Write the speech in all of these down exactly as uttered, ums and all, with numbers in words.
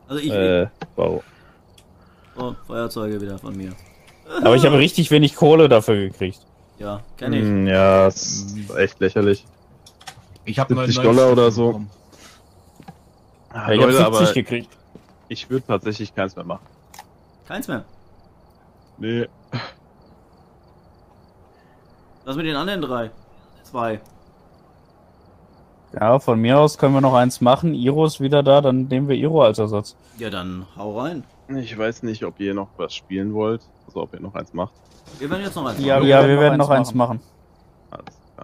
Also ich... Äh, wow. Oh, Feuerzeuge wieder von mir. Aber ich habe richtig wenig Kohle dafür gekriegt. Ja, kenn ich. Hm, ja, ist echt lächerlich. Ich habe siebzig Dollar oder so. bekommen. Ah, Ja, ich habe Leute, siebzig aber gekriegt. ich würde tatsächlich keins mehr machen. Keins mehr. Nee. Was mit den anderen drei? Zwei. Ja, von mir aus können wir noch eins machen. Iro ist wieder da, dann nehmen wir Iro als Ersatz. Ja, dann hau rein. Ich weiß nicht, ob ihr noch was spielen wollt. Also ob ihr noch eins macht. Wir werden jetzt noch eins Ja, machen. ja, wir werden noch eins machen. Alles klar.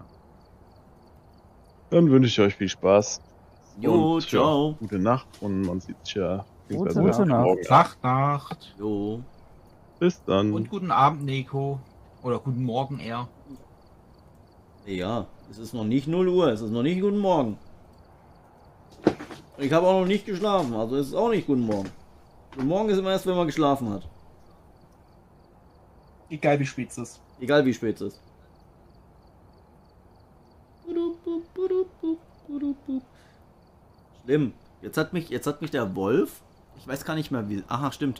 Dann wünsche ich euch viel Spaß. Jo, Und, ciao. Ja, gute Nacht und man sieht sich ja. Gute beziehungsweise Nacht. morgen. Nacht, Nacht. Jo. Bis dann. Und guten Abend, Nico. Oder guten Morgen eher. Ja, es ist noch nicht null Uhr, es ist noch nicht guten Morgen. Ich habe auch noch nicht geschlafen, also es ist auch nicht guten Morgen. Guten Morgen ist immer erst, wenn man geschlafen hat. Egal wie spät es ist. Egal wie spät es ist. Schlimm. Jetzt hat mich, jetzt hat mich der Wolf. Ich weiß gar nicht mehr wie. Aha, stimmt.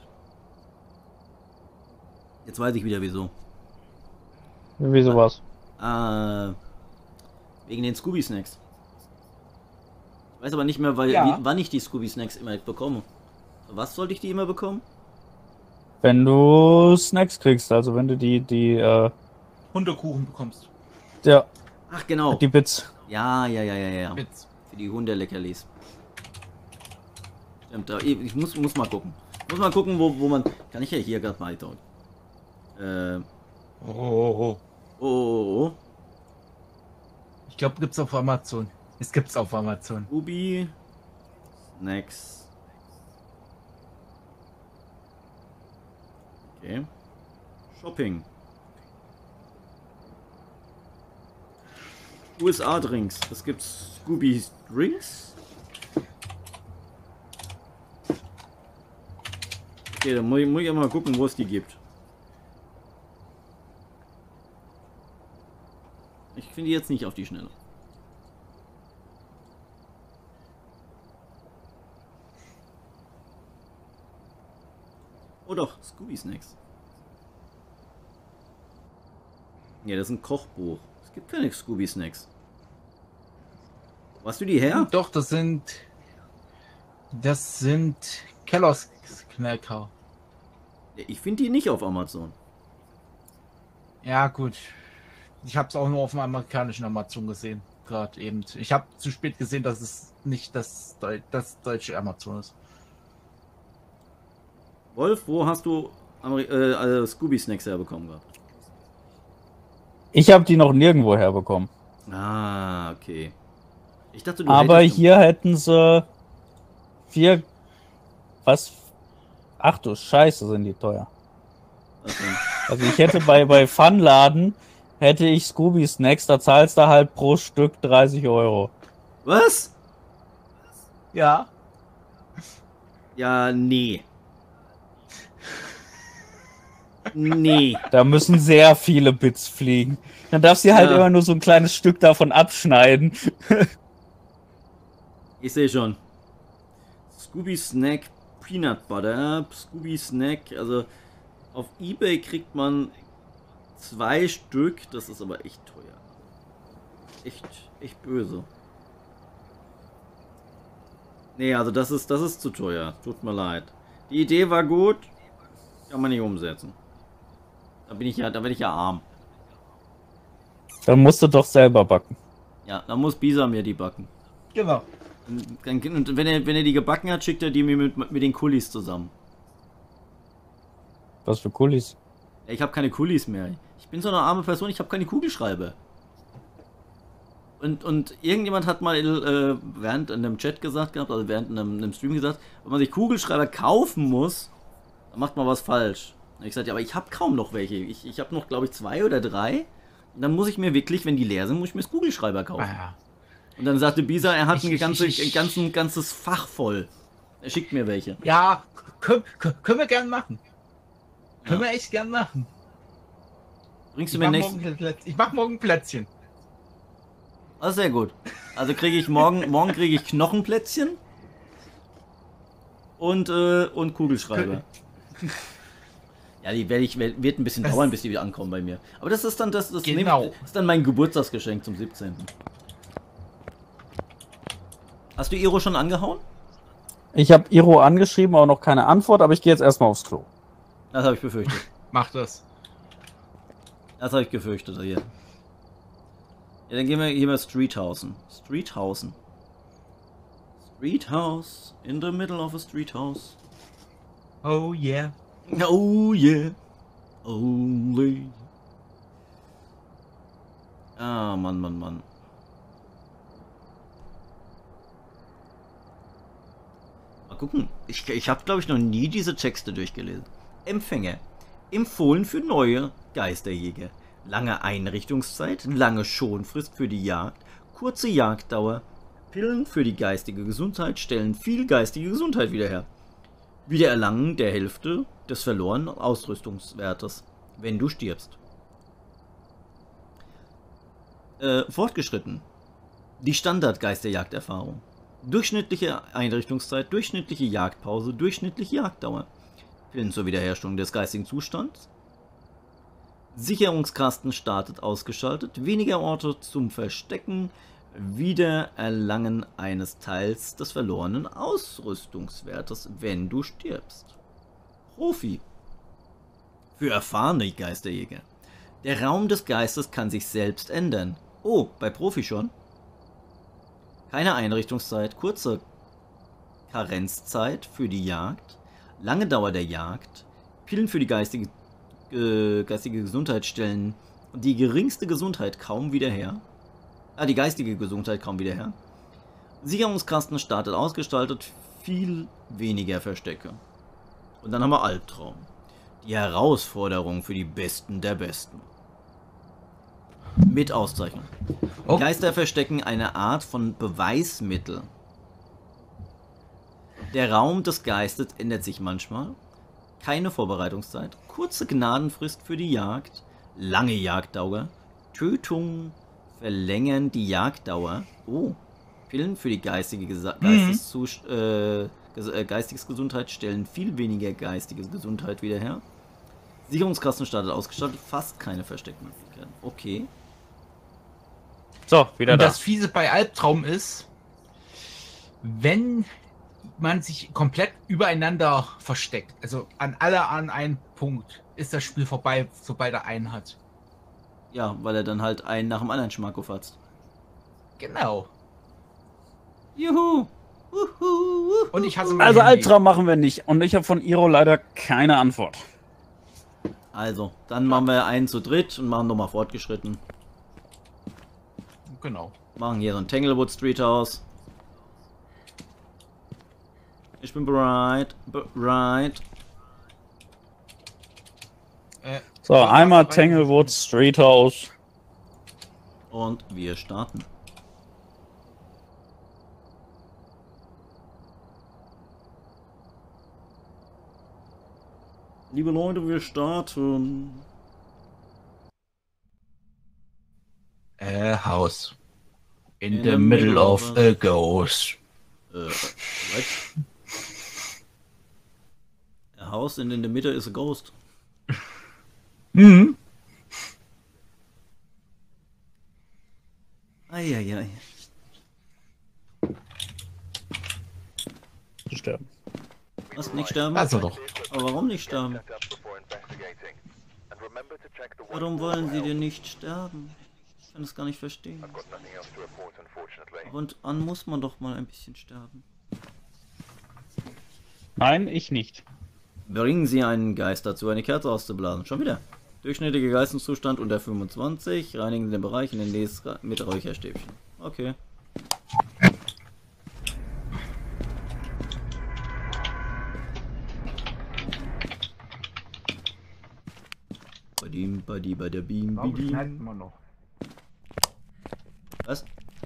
Jetzt weiß ich wieder wieso. Wieso was? Äh, wegen den Scooby Snacks. Ich weiß aber nicht mehr, weil, Ja. wie, wann ich die Scooby Snacks immer bekomme. Was sollte ich die immer bekommen? Wenn du Snacks kriegst, also wenn du die, die, äh, Hundekuchen bekommst. ja, Ach genau. die Bits. Ja, ja, ja, ja, ja. Mit. Für die Hundeleckerlis. Stimmt, da- ich muss, muss mal gucken. Muss mal gucken, wo, wo man. Kann ich ja hier gerade mal dort. Äh. Oh, oh, oh. Oh, oh, oh. Ich glaube, gibt's auf Amazon. Es gibt's auf Amazon. Ubi. Snacks. Okay. Shopping. U S A Drinks. Es gibt Scooby Drinks. Okay, dann muss ich, muss ich mal gucken, wo es die gibt. Ich finde die jetzt nicht auf die Schnelle. Oh doch, Scooby Snacks. Ja, das ist ein Kochbuch. Es gibt keine Scooby Snacks. Wo hast du die her? Doch, das sind. Das sind Kellers Knacker. Ich finde die nicht auf Amazon. Ja, gut. Ich habe es auch nur auf dem amerikanischen Amazon gesehen. Gerade eben. Ich habe zu spät gesehen, dass es nicht das, Deu das deutsche Amazon ist. Wolf, wo hast du Ameri äh, äh, Scooby Snacks herbekommen gehabt? Ich habe die noch nirgendwo herbekommen. Ah, okay. Ich dachte, du Aber hättest- hier hätten sie vier. Was? Ach du Scheiße, sind die teuer. Was denn? Also ich hätte bei, bei Funladen hätte ich Scooby Snacks, da zahlst du halt pro Stück dreißig Euro. Was? Ja. Ja, nee. Nee. Da müssen sehr viele Bits fliegen. Dann darfst du halt Ja. immer nur so ein kleines Stück davon abschneiden. Ich sehe schon. Scooby Snack Peanut Butter. Scooby Snack, also auf eBay kriegt man zwei Stück. Das ist aber echt teuer. Echt, echt böse. Nee, also das ist, das ist zu teuer. Tut mir leid. Die Idee war gut. Kann man nicht umsetzen. Da bin ich ja, da werde ich ja arm. Dann musst du doch selber backen. Ja, da muss Bisa mir die backen. Genau. Und, dann- und wenn er, wenn er die gebacken hat, schickt er die mir mit, mit den Kulis zusammen. Was für Kulis. Ich habe keine Kulis mehr. Ich bin so eine arme Person, ich habe keine Kugelschreiber. Und, und irgendjemand hat mal äh, während in einem Chat gesagt gehabt, also während in einem, einem Stream gesagt, wenn man sich Kugelschreiber kaufen muss, dann macht man was falsch. Und ich gesagt, ja, aber ich habe kaum noch welche. Ich, ich habe noch, glaube ich, zwei oder drei. Und dann muss ich mir wirklich, wenn die leer sind, muss ich mir das Kugelschreiber kaufen. Ah, Und dann sagte Bisa, er hat Ich- ein, ich- ganze, ich- ein ganzen, ganzes Fach voll. Er schickt mir welche. ja, können, können wir gern machen. Können Ja. wir echt gern machen. Bringst Ich du mir mach, nächsten... morgen, Plätzchen- ich mach morgen Plätzchen. Ah, sehr gut. Also kriege ich morgen, morgen kriege ich Knochenplätzchen. Und, äh, und Kugelschreiber. Ja, die werde ich, wird ein bisschen Das- dauern, bis die wieder ankommen bei mir. Aber das ist dann das, das Genau. nehme ich- ist dann mein Geburtstagsgeschenk zum siebzehnten Hast du Iro schon angehauen? Ich habe Iro angeschrieben, aber noch keine Antwort, aber ich gehe jetzt erstmal aufs Klo. Das habe ich befürchtet. Mach das. Das habe ich gefürchtet hier. Ja, dann gehen wir hier mal Streethausen. Streethausen. Street house in the middle of a street house. Oh yeah. Oh yeah. Only. Ah, Mann, Mann, Mann. Mal gucken. Ich, ich habe, glaube ich, noch nie diese Texte durchgelesen. Empfänger. Empfohlen für neue Geisterjäger. Lange Einrichtungszeit, lange Schonfrist für die Jagd, kurze Jagddauer. Pillen für die geistige Gesundheit stellen viel geistige Gesundheit wieder her. Wiedererlangen der Hälfte des verlorenen Ausrüstungswertes, wenn du stirbst. Äh, fortgeschritten. Die Standard-Geisterjagderfahrung. Durchschnittliche Einrichtungszeit, durchschnittliche Jagdpause, durchschnittliche Jagddauer. Pillen zur Wiederherstellung des geistigen Zustands. Sicherungskasten startet ausgeschaltet. Weniger Orte zum Verstecken. Wiedererlangen eines Teils des verlorenen Ausrüstungswertes, wenn du stirbst. Profi. Für erfahrene Geisterjäger. Der Raum des Geistes kann sich selbst ändern. Oh, bei Profi schon. Keine Einrichtungszeit, kurze Karenzzeit für die Jagd, lange Dauer der Jagd, Pillen für die geistige, äh, geistige Gesundheit stellen die geringste Gesundheit kaum wieder her. Ah, die geistige Gesundheit kaum wieder her. Sicherungskasten startet ausgestaltet, viel weniger Verstecke. Und dann haben wir Albtraum. Die Herausforderung für die Besten der Besten. Mit Auszeichnung. Oh. Geister verstecken eine Art von Beweismittel. Der Raum des Geistes ändert sich manchmal. Keine Vorbereitungszeit. Kurze Gnadenfrist für die Jagd. Lange Jagddauer. Tötungen verlängern die Jagddauer. Oh. Pillen für die geistige Gesa Geisteszus äh, ges äh, geistiges Gesundheit stellen viel weniger geistige Gesundheit wieder her. Sicherungskasten startet ausgestattet. Fast keine Versteckmöglichkeiten. Okay. So, wieder Und da. das Fiese bei Albtraum ist, wenn man sich komplett übereinander versteckt, also an alle an einen Punkt, ist das Spiel vorbei, sobald er einen hat. Ja, weil er dann halt einen nach dem anderen Schmacko fatzt. Genau. Juhu! Uhu, Und ich hasse mein Also Handy. Albtraum machen wir nicht. Und ich habe von Iro leider keine Antwort. Also, dann machen wir einen zu dritt und machen nochmal fortgeschritten. Genau. Machen hier so ein Tanglewood Street House. Ich bin bereit. Bereit. Äh, So, was einmal machst du rein? Tanglewood Street House. Und wir starten. Liebe Leute, wir starten. Äh, House. In, In the, the middle, middle of of a ghost. Äh, what? A house and in the middle is a ghost. Mhm. Eieiei. Zu sterben. Was, nicht sterben? Also doch. Aber warum nicht sterben? Warum wollen sie denn nicht sterben? Ich kann das gar nicht verstehen. Ab und an muss man doch mal ein bisschen sterben. Nein, ich nicht. Bringen Sie einen Geist dazu, eine Kerze auszublasen. Schon wieder. Durchschnittlicher Geisteszustand unter fünfundzwanzig. Reinigen Sie den Bereich in den Nächst mit Räucherstäbchen. Okay. Badim, badi, bada, bim, Warum bidim. schneiden wir noch? Was?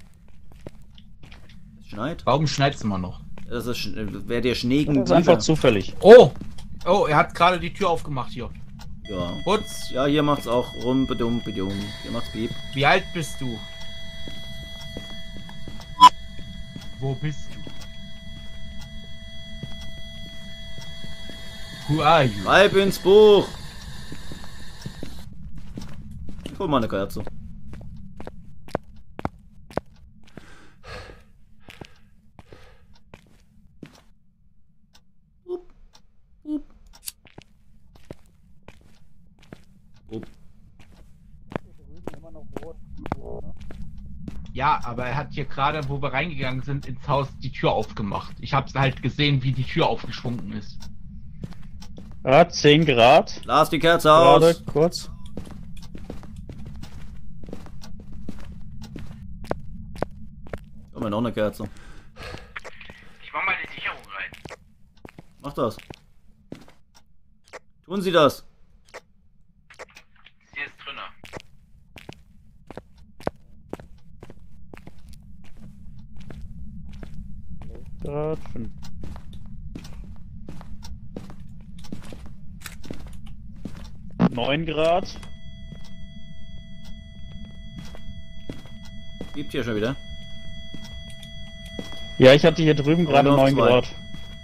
Es schneit? Warum schneidest du mal noch? Das ist, sch- wäre der Schneegen. Das ist einfach zufällig. Oh! Oh, er hat gerade die Tür aufgemacht hier. Ja. Putz, Ja, hier macht's auch rum, bedum, bedum. Hier macht's piep. wie alt bist du? Wo bist du? Who are you? Schreib ins Buch! Ich hol mal eine Kerze. Up, up. Up. Ja, aber er hat hier gerade, wo wir reingegangen sind, ins Haus die Tür aufgemacht. Ich habe halt gesehen, wie die Tür aufgeschwungen ist. Ja, zehn Grad. Lass die Kerze Gerade aus! kurz. Komm, noch eine Kerze. Ich mach mal die Sicherung rein. Mach das. Tun Sie das. Sie ist drinne. Grad, fünf. neun Grad. Gibt hier schon wieder. Ja, ich hatte hier drüben Aber gerade nur auf neun zwei. Grad.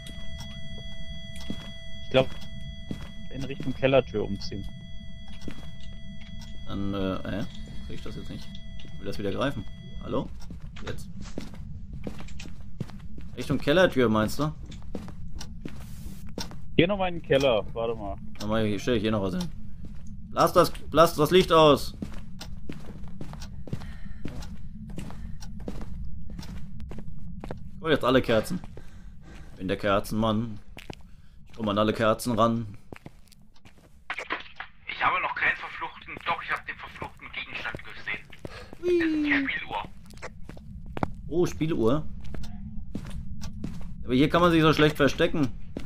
Ich glaube, in Richtung Kellertür umziehen. Dann, äh, hä? Krieg ich das jetzt nicht? Ich will das wieder greifen. Hallo? Jetzt. Richtung Kellertür meinst du? Hier noch mal in den Keller, warte mal. Dann mach ich, stell ich hier noch was hin. Lass das, lass das Licht aus. Ich hol jetzt alle Kerzen. Ich bin der Kerzenmann. Ich komme an alle Kerzen ran. Ich habe noch keinen verfluchten, doch ich habe den verfluchten Gegenstand gesehen. Das ist die Spieluhr. Oh, Spieluhr. Aber hier kann man sich so schlecht verstecken.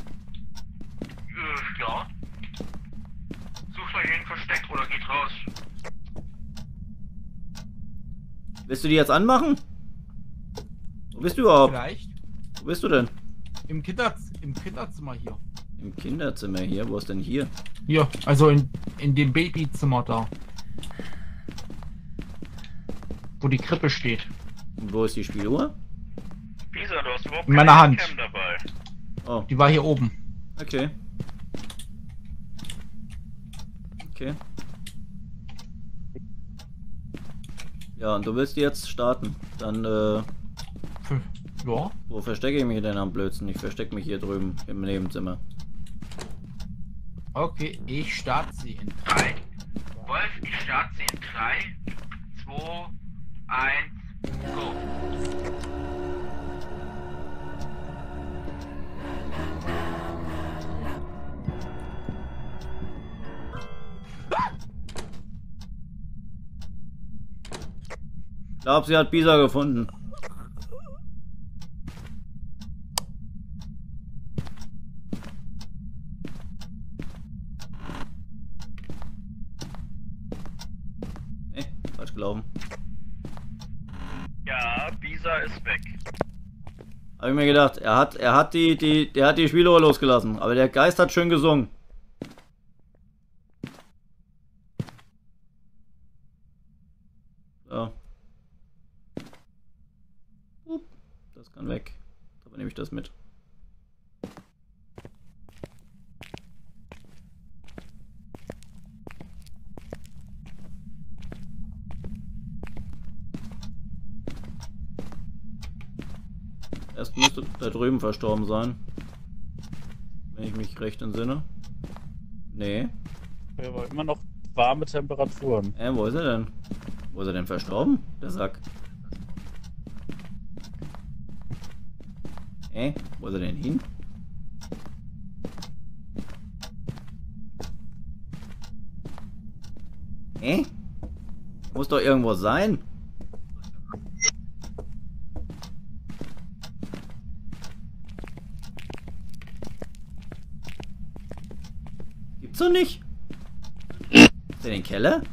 Äh, ja. Sucht euch ein Versteck oder geht raus. Willst du die jetzt anmachen? Wo bist du überhaupt? Vielleicht. Wo bist du denn? Im, Kinder, im Kinderzimmer hier. Im Kinderzimmer hier. Wo ist denn hier? Hier, also in, in dem Babyzimmer da. Wo die Krippe steht. Und wo ist die Spieluhr? Lisa, du hast überhaupt In meiner keine Hand. Cam dabei. Oh, Die war hier oben. okay. Okay. Ja, und du willst jetzt starten. Dann, äh, Für, ja. wo verstecke ich mich denn am blödsten? Ich verstecke mich hier drüben im Nebenzimmer. Okay, ich starte sie in drei. Wolf, ich starte sie in drei, zwei, eins, go. Ich glaube, sie hat Bisa gefunden. Eh, falsch gelaufen. Ja, Bisa ist weg. Habe ich mir gedacht, er hat, er hat die, die, der hat die Spieluhr losgelassen, aber der Geist hat schön gesungen. So. Upp, das kann weg. Aber nehme ich das mit. Erst müsste da drüben verstorben sein. Wenn ich mich recht entsinne. Nee. Aber immer noch warme Temperaturen. Äh, wo ist er denn? Wo ist er denn verstorben? Der Sack. Äh, wo ist er denn hin? Äh? Muss doch irgendwo sein. Gibt's doch nicht. Ist der in den Keller?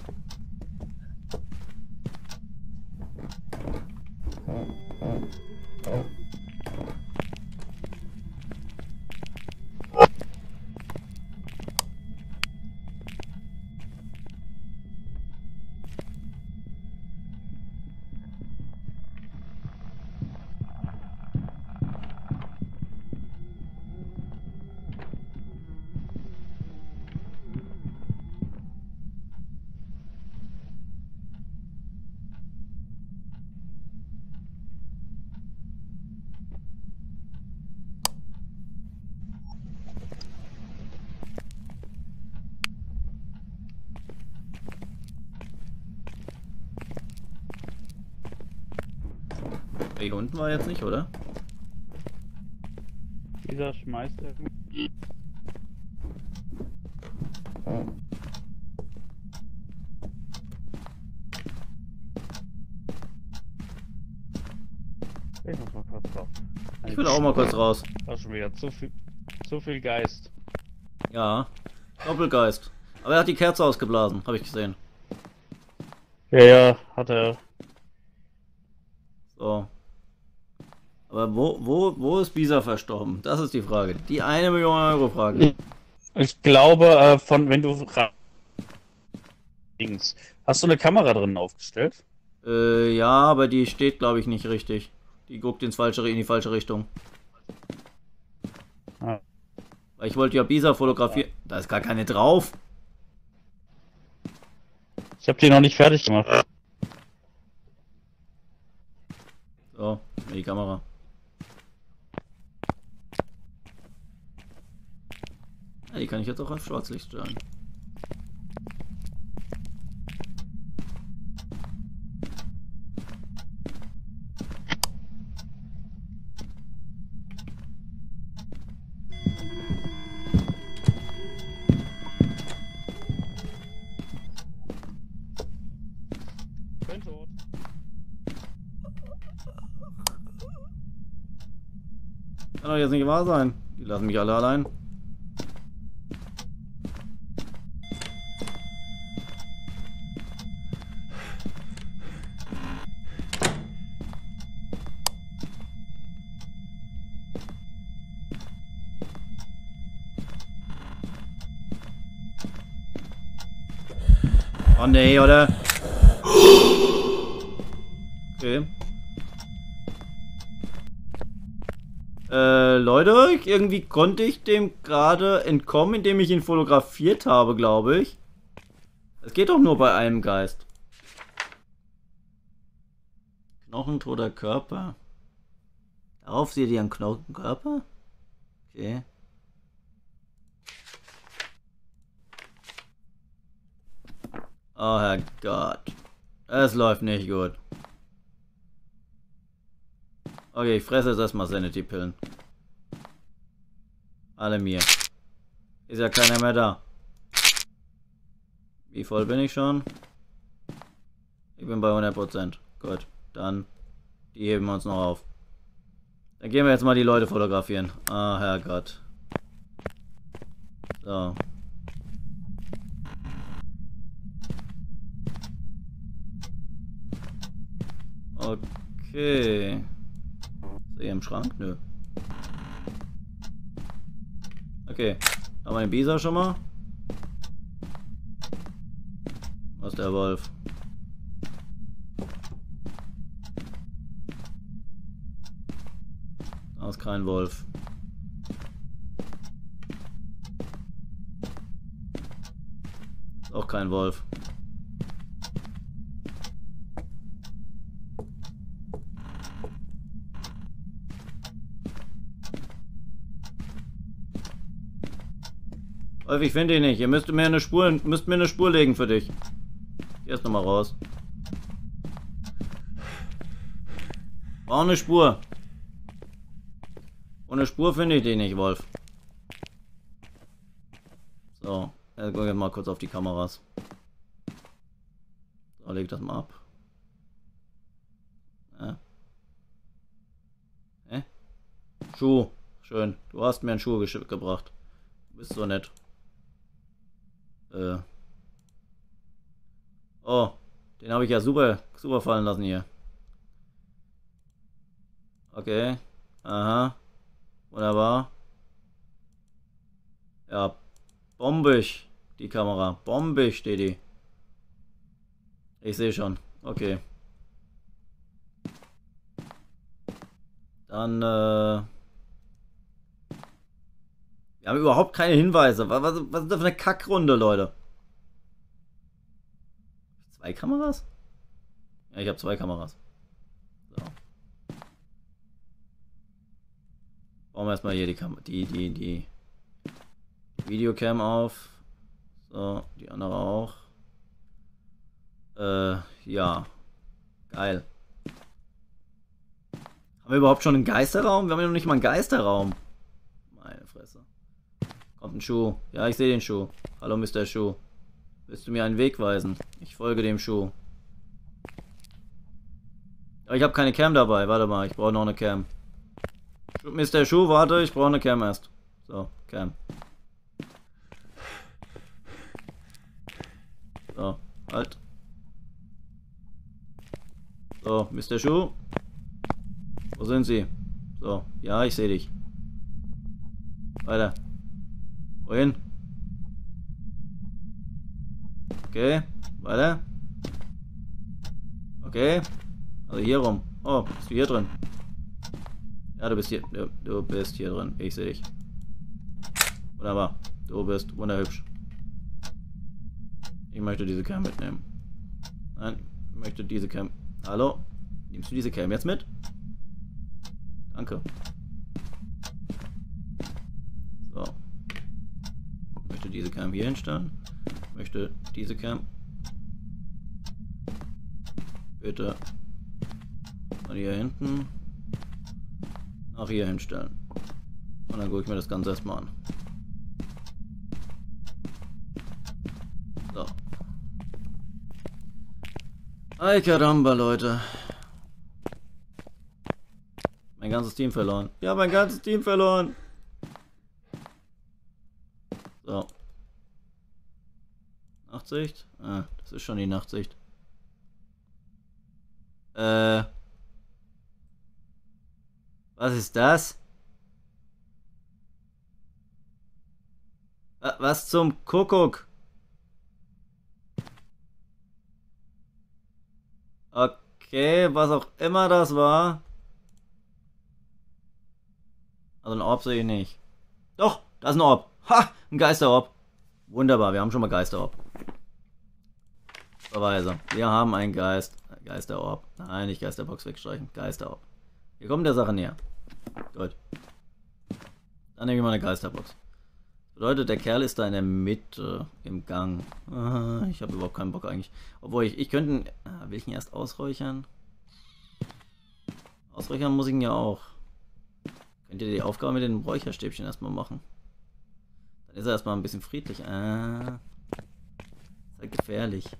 Hier unten war jetzt nicht, oder? Dieser schmeißt irgendwie. Ich muss mal kurz raus. Ich will auch mal kurz raus. Da ist schon wieder zu viel, zu viel Geist. Ja. Doppelgeist. Aber er hat die Kerze ausgeblasen, habe ich gesehen. Ja, ja, hat er. So. Aber wo, wo, wo ist Bisa verstorben? Das ist die Frage. Die eine Million Euro Frage. Ich glaube, äh, von wenn du ra- Dings. Hast du eine Kamera drin aufgestellt? Äh, ja, aber die steht, glaube ich, nicht richtig. Die guckt ins falsche, in die falsche Richtung. Ah. Weil ich wollte ja Bisa fotografieren. Da ist gar keine drauf. Ich habe die noch nicht fertig gemacht. So, die Kamera. Ja, die kann ich jetzt auch auf Schwarzlicht stellen. Bin tot. Kann doch jetzt nicht wahr sein. Die lassen mich alle allein. Oh nee, oder? Okay. Äh, Leute, irgendwie konnte ich dem gerade entkommen, indem ich ihn fotografiert habe, glaube ich. Es geht doch nur bei einem Geist. Knochentoter Körper. Darauf seht ihr einen Knochenkörper? Okay. Oh Herrgott. Es läuft nicht gut. Okay, ich fresse jetzt erstmal Sanity-Pillen. Alle mir. Ist ja keiner mehr da. Wie voll bin ich schon? Ich bin bei hundert Prozent. Gut, dann die heben wir uns noch auf. Dann gehen wir jetzt mal die Leute fotografieren. Ah, Herrgott. So. Okay. Ist er hier im Schrank? Nö. Okay. Haben wir den Bisa schon mal? Was ist der Wolf? Da ist kein Wolf. Ist auch kein Wolf. Wolf, ich finde ihn nicht. Ihr müsst mir eine Spur, müsst mir eine Spur legen für dich. Geh erst nochmal raus. Brauch eine Spur. Ohne Spur finde ich den nicht, Wolf. So, jetzt gucken wir mal kurz auf die Kameras. So, leg das mal ab. Ja. Hä? Schuh. Schön. Du hast mir einen Schuh gebracht. Du bist so nett. Äh. Oh, den habe ich ja super, super fallen lassen hier. Okay. Aha. Wunderbar. Ja, bombig, die Kamera. Bombig steht die. Ich sehe schon. Okay. Dann, äh... wir haben überhaupt keine Hinweise. Was, was, was ist das für eine Kackrunde, Leute? Zwei Kameras? Ja, ich habe zwei Kameras. So. Bauen wir erstmal hier die, Kam die, die, die Videocam auf. So, die andere auch. Äh, ja. Geil. Haben wir überhaupt schon einen Geisterraum? Wir haben ja noch nicht mal einen Geisterraum. Meine Fresse. Kommt ein Schuh. Ja, ich sehe den Schuh. Hallo, Mister Schuh. Willst du mir einen Weg weisen? Ich folge dem Schuh. Aber ich habe keine Cam dabei. Warte mal, ich brauche noch eine Cam. Mister Schuh, warte, ich brauche eine Cam erst. So, Cam. So, halt. So, Mister Schuh. Wo sind Sie? So, ja, ich sehe dich. Weiter. Wohin? Okay, weiter. Okay. Also hier rum. Oh, bist du hier drin? Ja, du bist hier. Du, du bist hier drin. Ich sehe dich. Wunderbar. Du bist wunderhübsch. Ich möchte diese Cam mitnehmen. Nein, ich möchte diese Cam. Hallo? Nimmst du diese Cam jetzt mit? Danke. So. Ich möchte diese Cam hier hinstellen. Ich möchte diese Cam. Bitte. Von hier hinten. Nach hier hinstellen. Und dann gucke ich mir das Ganze erstmal an. So. Ay caramba, Leute. Mein ganzes Team verloren. Ja, mein ganzes Team verloren. So. Nachtsicht? Ah, das ist schon die Nachtsicht. Äh. Was ist das? Was zum Kuckuck? Okay, was auch immer das war. Also ein Orb sehe ich nicht. Doch, da ist ein Orb. Ha, ein Geisterorb. Wunderbar, wir haben schon mal Geisterorb. Verweise. Wir haben einen Geist. Geisterorb. Nein, nicht Geisterbox wegstreichen. Geisterorb. Wir kommen der Sache näher. Gut. Dann nehme ich mal eine Geisterbox. Bedeutet, der Kerl ist da in der Mitte im Gang. Ah, ich habe überhaupt keinen Bock eigentlich. Obwohl ich, ich könnte... Ah, will ich ihn erst ausräuchern? Ausräuchern muss ich ihn ja auch. Könnt ihr die Aufgabe mit den Räucherstäbchen erstmal machen? Dann ist er erstmal ein bisschen friedlich. Ah. Ist halt gefährlich.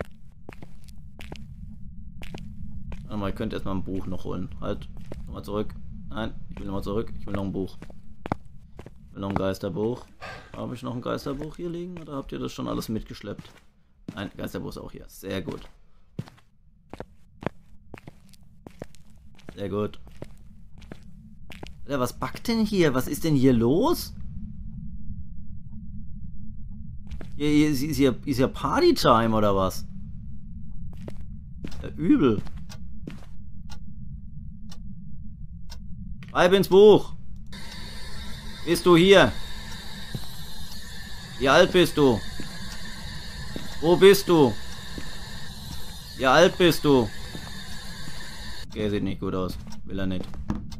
Warte mal, ich könnte erstmal ein Buch noch holen. Halt. Nochmal zurück. Nein, ich will nochmal zurück. Ich will noch ein Buch. Ich will noch ein Geisterbuch. Habe ich noch ein Geisterbuch hier liegen? Oder habt ihr das schon alles mitgeschleppt? Nein, Geisterbuch ist auch hier. Sehr gut. Sehr gut. Alter, was backt denn hier? Was ist denn hier los? Hier, hier, ist, hier, ist hier Partytime oder was? Ja, übel. Schreib ins Buch. Bist du hier? Wie alt bist du? Wo bist du? Wie alt bist du? Okay, sieht nicht gut aus. Will er nicht.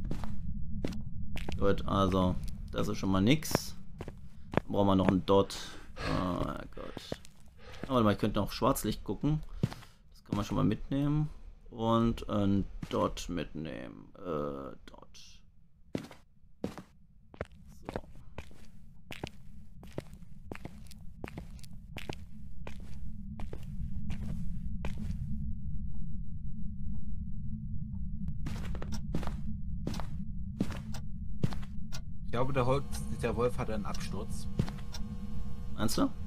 Gut, also, das ist schon mal nix. Dann brauchen wir noch einen Dot. Oh Gott. Oh, warte mal, ich könnte noch Schwarzlicht gucken. Das kann man schon mal mitnehmen. Und ein Dot mitnehmen. Äh, Dot. So. Ich glaube, der, Holz, der Wolf hat einen Absturz. Meinst du?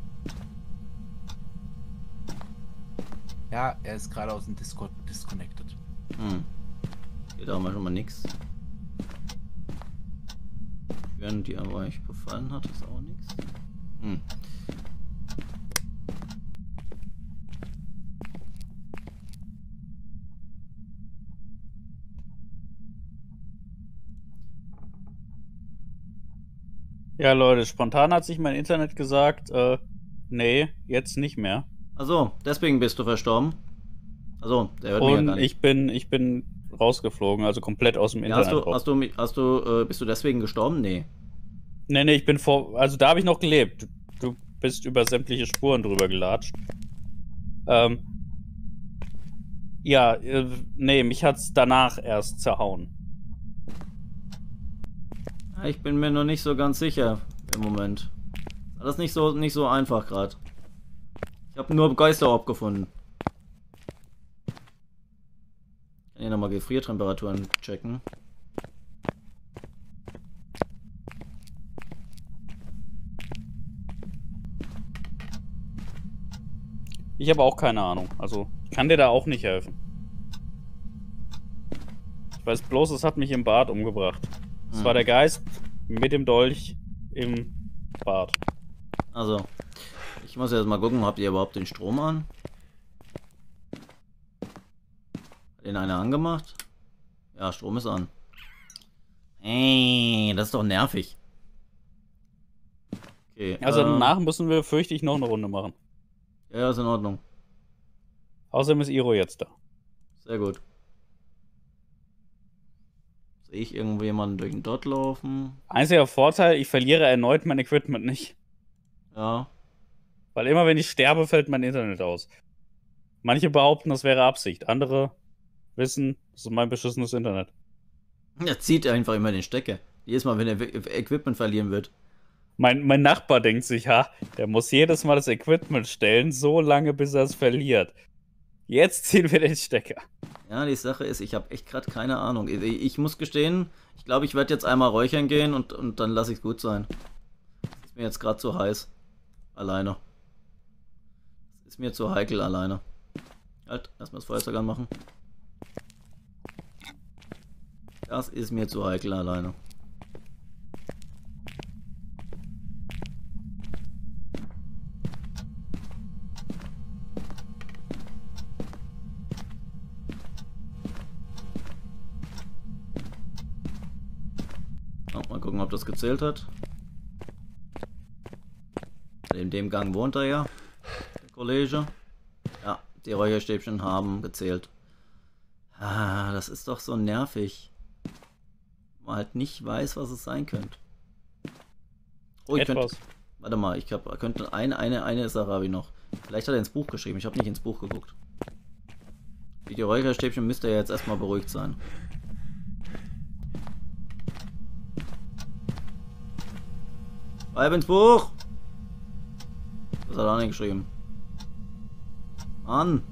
Ja, er ist gerade aus dem Discord disconnected. Hm. Geht auch mal schon mal nix. Während die aber euch befallen hat, ist auch nix. Hm. Ja, Leute, spontan hat sich mein Internet gesagt, äh, nee, jetzt nicht mehr. Also, deswegen bist du verstorben. Also, der hört mich ja Und gar nicht. ich bin, ich bin rausgeflogen, also komplett aus dem Ja, Internet. hast du, raus. hast du, mi- hast du, äh, bist du deswegen gestorben? Nee. Nee, nee, ich bin vor, also da habe ich noch gelebt. Du, du bist über sämtliche Spuren drüber gelatscht. Ähm, Ja, äh, nee, mich hat's danach erst zerhauen. Ja, ich bin mir noch nicht so ganz sicher im Moment. Alles nicht so nicht so einfach gerade. Ich habe nur Geisterorb gefunden. Ich kann hier nochmal Gefriertemperaturen checken. Ich habe auch keine Ahnung. Also, ich kann dir da auch nicht helfen. Ich weiß bloß, es hat mich im Bad umgebracht. Es Hm. war der Geist mit dem Dolch im Bad. Also, ich muss jetzt mal gucken, habt ihr überhaupt den Strom an? Hat den einer angemacht? Ja, Strom ist an. Ey, das ist doch nervig. Okay, Also äh, danach müssen wir, fürchte ich, noch eine Runde machen. ja, ist in Ordnung. Außerdem ist Iro jetzt da. Sehr gut. Sehe ich irgendwo jemanden durch den Dot laufen? Einziger Vorteil, ich verliere erneut mein Equipment nicht. Ja. Weil immer wenn ich sterbe, fällt mein Internet aus. Manche behaupten, das wäre Absicht. Andere wissen, das ist mein beschissenes Internet. Er zieht einfach immer den Stecker. Jedes Mal, wenn er Equipment verlieren wird. Mein, mein Nachbar denkt sich, ha, der muss jedes Mal das Equipment stellen, so lange bis er es verliert. Jetzt ziehen wir den Stecker. Ja, die Sache ist, ich habe echt gerade keine Ahnung. Ich, ich muss gestehen, ich glaube, ich werde jetzt einmal räuchern gehen und, und dann lasse ich es gut sein. Das ist mir jetzt gerade zu heiß. Alleine. Das ist mir zu heikel alleine. Halt, erstmal das Feuerzeug anmachen. Das ist mir zu heikel alleine. Oh, mal gucken, ob das gezählt hat. In dem Gang wohnt er ja, der Kollege. Ja, die Räucherstäbchen haben gezählt. Ah, das ist doch so nervig. Man halt nicht weiß, was es sein könnte. Oh, ich könnte. Etwas. Warte mal, ich hab, könnte eine, eine, eine Sache habe ich noch. Vielleicht hat er ins Buch geschrieben. Ich habe nicht ins Buch geguckt. Die Räucherstäbchen müsste ja jetzt erstmal beruhigt sein. Schreib ins Buch! Das hat er auch nicht geschrieben. Mann!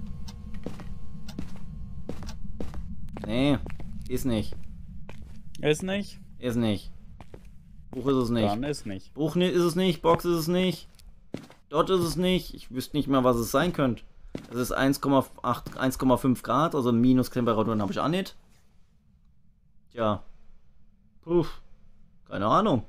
Nee, ist nicht. Ist nicht? Ist nicht. Buch ist es nicht. Dann ist nicht. Buch ist es nicht, Box ist es nicht. Dort ist es nicht. Ich wüsste nicht mehr, was es sein könnte. Es ist eins Komma acht, eins Komma fünf Grad, also Minustemperaturen habe ich auch nicht. Tja. Puff. Keine Ahnung.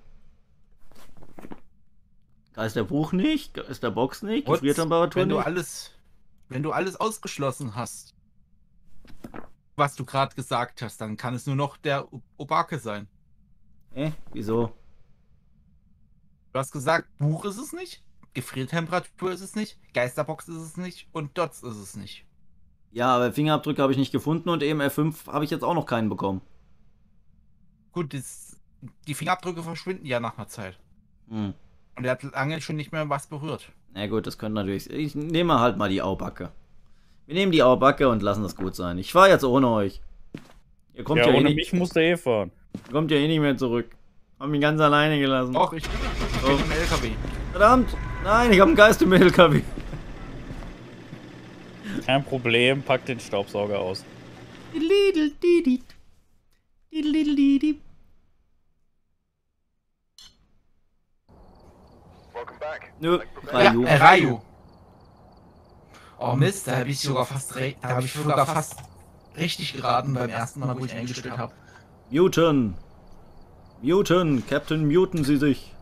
Da ist der Buch nicht, da ist der Box nicht, Und Gefriertemperatur wenn du nicht. alles, wenn du alles ausgeschlossen hast, was du gerade gesagt hast, dann kann es nur noch der O- Obake sein. Äh, wieso? Du hast gesagt, Buch ist es nicht, Gefriertemperatur ist es nicht, Geisterbox ist es nicht und Dots ist es nicht. Ja, aber Fingerabdrücke habe ich nicht gefunden und E M F fünf habe ich jetzt auch noch keinen bekommen. Gut, das, die Fingerabdrücke verschwinden ja nach einer Zeit. Hm. Und er hat lange schon nicht mehr was berührt. Na gut, das könnte natürlich. Ich nehme halt mal die Aubacke. Wir nehmen die Aubacke und lassen das gut sein. Ich fahre jetzt ohne euch. Ihr kommt Ja, ja, eh ohne nicht, mich musst du eh fahren. ihr kommt ja eh nicht mehr zurück. Hab mich ganz alleine gelassen. Doch, ich, ich bin im L K W. Verdammt! Nein, ich habe einen Geist im L K W. Kein Problem, pack den Staubsauger aus. Nö, Ja, Rayu. äh, Rayu. Oh Mist, da habe ich sogar fast re- da habe ich sogar fast richtig geraten beim ersten Mal, wo ich eingestellt habe. Muten. Muten, Captain, muten Sie sich.